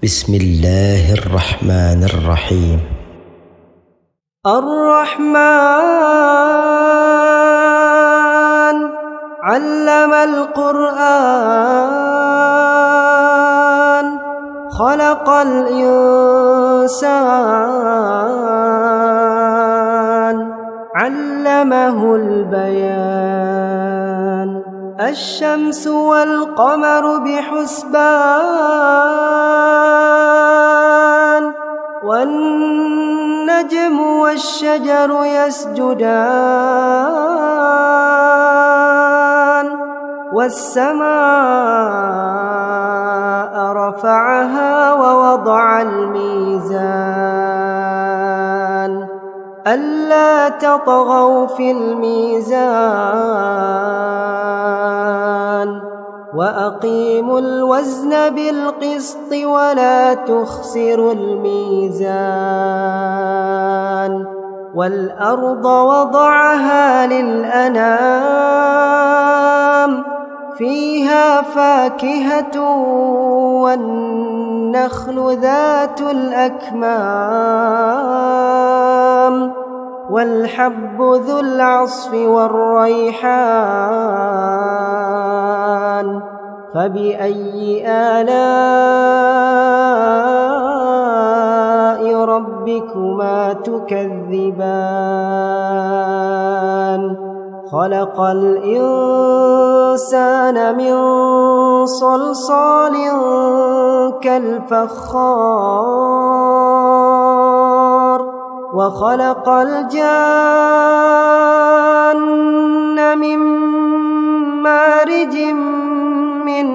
بسم الله الرحمن الرحيم. الرحمن علم القرآن خلق الإنسان علمه البيان الشمس والقمر بحسبان والنجم والشجر يسجدان والسماء رفعها ووضع الميزان ألا تطغوا في الميزان وأقيموا الوزن بالقسط ولا تخسروا الميزان والأرض وضعها للأنام فيها فاكهة والنخل ذات الأكمام والحب ذو العصف والريحان فبأي آلاء ربكما تكذبان خلق الإنسان من صلصال كالفخار وخلق الجان من مارج من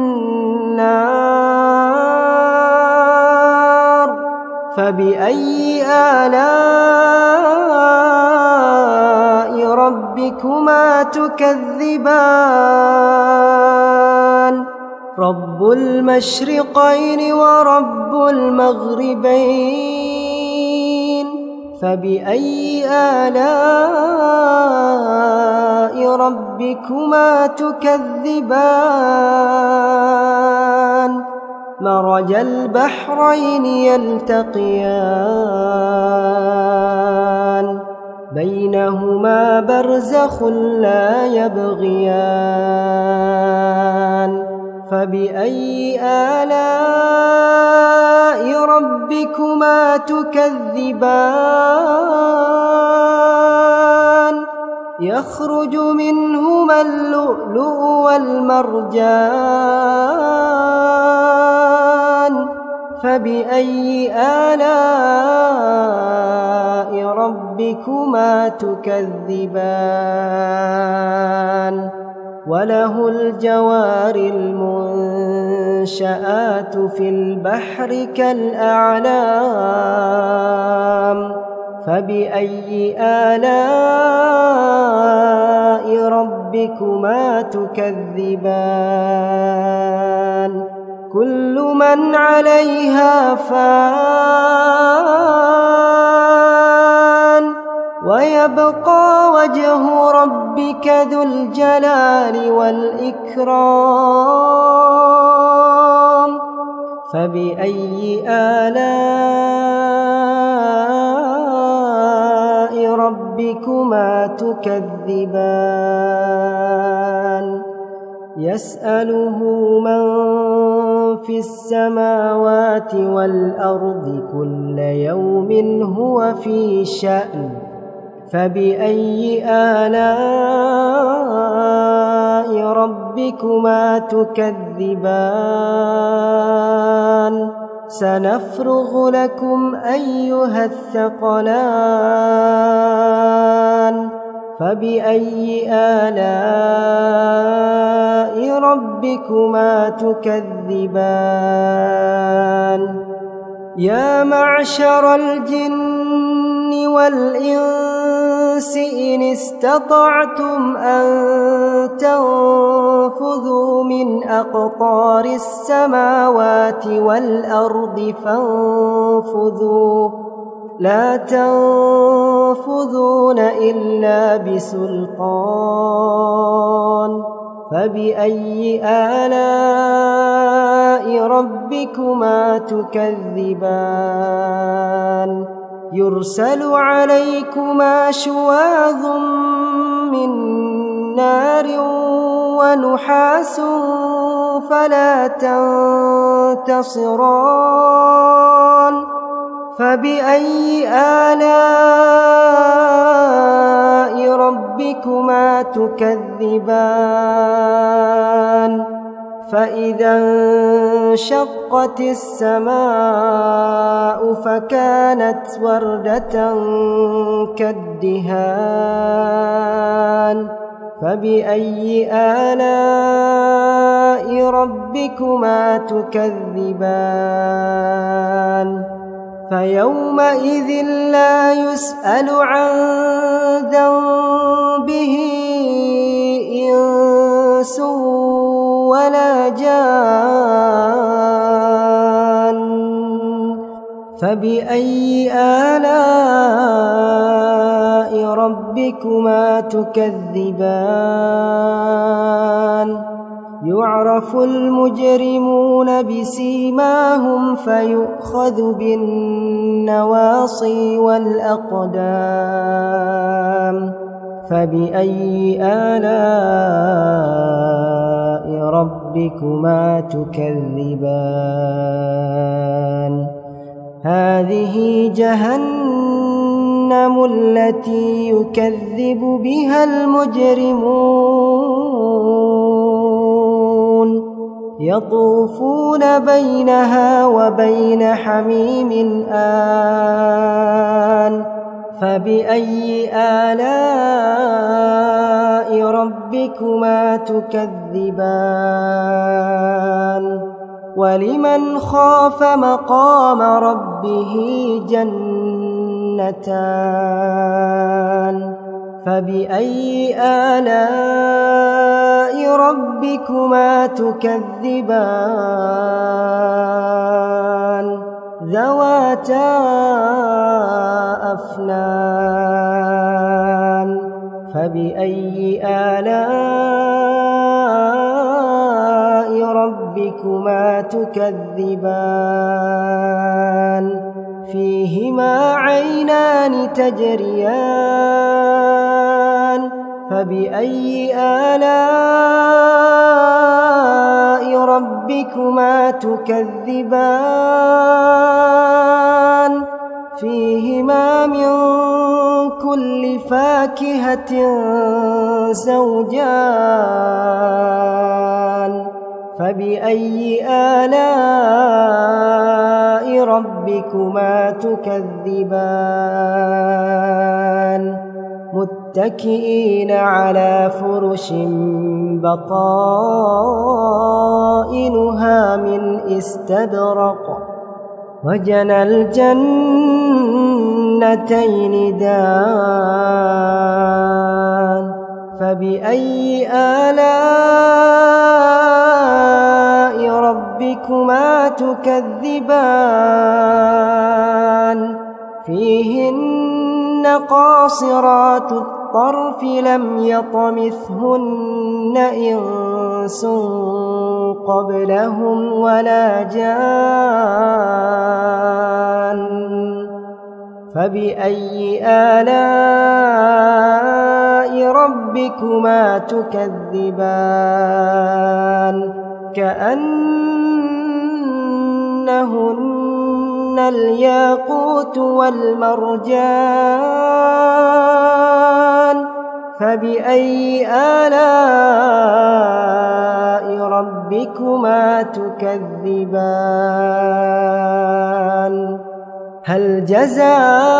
نار فبأي آلاء ربكما تكذبان رب المشرقين ورب المغربين فبأي آلاء ربكما تكذبان مرج البحرين يلتقيان بينهما برزخ لا يبغيان فبأي آلاء ربكما تكذبان يخرج منهما اللؤلؤ والمرجان فبأي آلاء ربكما تكذبان وله الجوار المنشآت في البحر كالأعلام فبأي آلاء ربكما تكذبان كل من عليها فان ويبقى وجه ربك ذو الجلال والإكرام فبأي آلاء ربكما تكذبان يسأله من في السماوات والأرض كل يوم هو في شأن فبأي آلاء ربكما تكذبان سنفرغ لكم أيها الثقلان فبأي آلاء ربكما تكذبان يا معشر الجن والإنس إن استطعتم أن تنفذوا من أقطار السماوات والأرض فانفذوا لا تنفذون إلا بسلطان فبأي آلاء ربكما تكذبان يرسل عليكما شواظ من نار ونحاس فلا تنتصران فبأي آلاء ربكما تكذبان فإذا انشقت السماء فكانت وردة كالدهان فبأي آلاء ربكما تكذبان فيومئذ لا يسأل عن ذنبه إنس ولا جان فبأي آلاء ربكما تكذبان يعرف المجرمون بسيماهم فيؤخذ بالنواصي والأقدام فبأي آلاء ربكما تكذبان هذه جهنم التي يكذب بها المجرمون يطوفون بينها وبين حميم آن فبأي آلاء ربكما تكذبان ولمن خاف مقام ربه جنتان فبأي آلاء ربكما تكذبان ذواتا أفنان فبأي آلاء ربكما تكذبان فيهما عينان تجريان فبأي آلاء ربكما تكذبان فيهما من كل فاكهة زوجان فبأي آلاء ربكما تكذبان متكئين على فرش بطائنها من استبرق وجنى الجنتين دان فبأي آلاء ربكما تكذبان فيهن قاصرات الطرف لم يطمثهن إنس قبلهم ولا جان فبأي آلاء ربكما تكذبان كأنهن الياقوت والمرجان فبأي آلاء ربكما تكذبان هل جزاء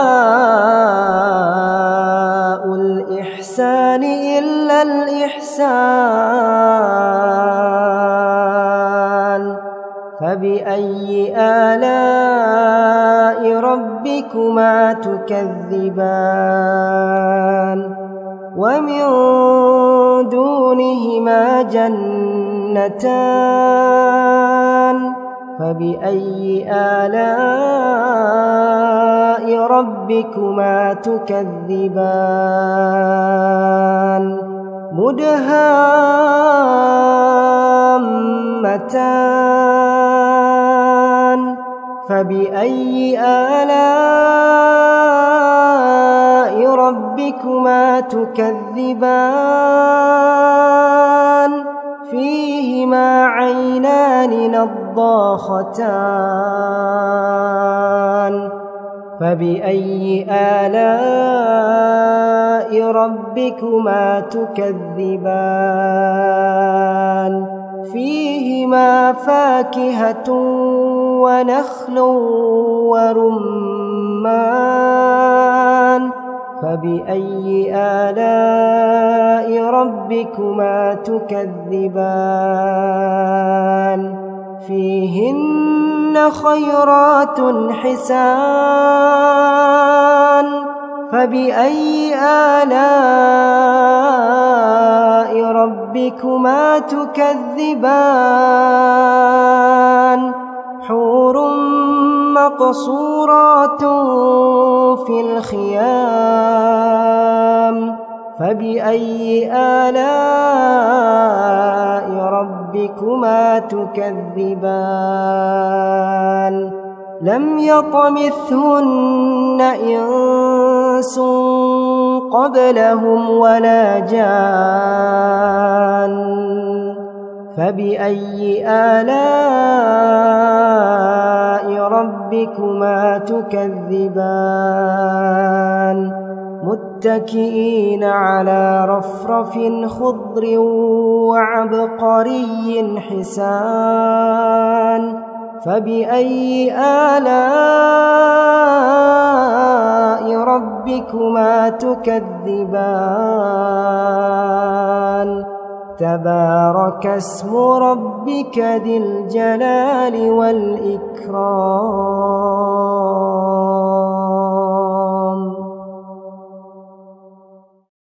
الإحسان إلا الإحسان فبأي آلاء ربكما تكذبان ومن دونهما جنتان فبأي آلاء ربكما تكذبان مدهامتان فبأي آلاء ربكما تكذبان فيهما عينان نضاختان فبأي آلاء ربكما تكذبان فيهما فاكهة ونخل ورمان فبأي آلاء ربكما تكذبان فيهن خيرات حسان فبأي آلاء ربكما تكذبان حور مقصورات في الخيام فبأي آلاء ربكما تكذبان لم يطمثهن إنس قبلهم ولا جان فبأي آلاء ربكما تكذبان متكئين على رفرف خضر وعبقري حسان فبأي آلاء ربكما تكذبان تبارك اسم ربك ذي الجلال والإكرام